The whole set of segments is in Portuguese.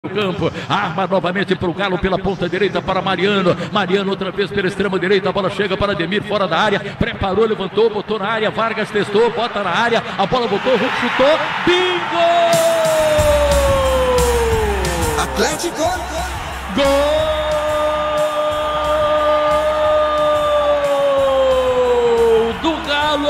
O campo, arma novamente para o Galo pela ponta direita para Mariano. Mariano outra vez pela extrema direita, a bola chega para Ademir fora da área, preparou, levantou, botou na área, Vargas testou, bota na área, a bola voltou, Hulk chutou, bingo! Atlético! Gol do Galo!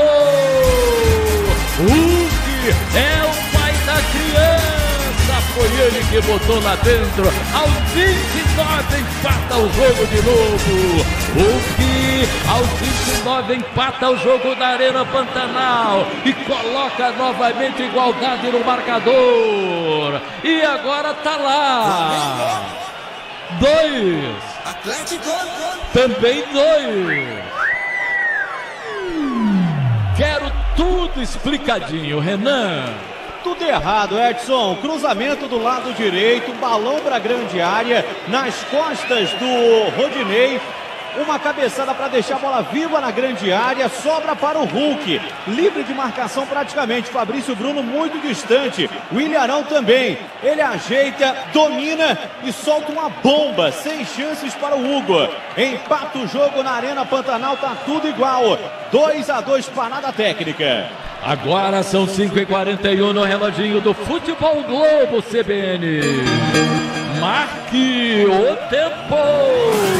Hulk é o pai da criança! Foi ele que botou lá dentro. Aos 29 empata o jogo de novo. Hulk aos 29 empata o jogo da Arena Pantanal e coloca novamente igualdade no marcador. E agora tá lá. 2. Atlético. Também 2. Quero tudo explicadinho, Renan. Tudo errado, Edson. Cruzamento do lado direito, balão para a grande área, nas costas do Rodinei. Uma cabeçada para deixar a bola viva na grande área, sobra para o Hulk. Livre de marcação praticamente, Fabrício Bruno muito distante. O Ilharão também. Ele ajeita, domina e solta uma bomba. 6 chances para o Hugo. Empata o jogo na Arena Pantanal, tá tudo igual. 2-2, parada técnica. Agora são 5h41 no reloginho do Futebol Globo CBN. Marque o tempo.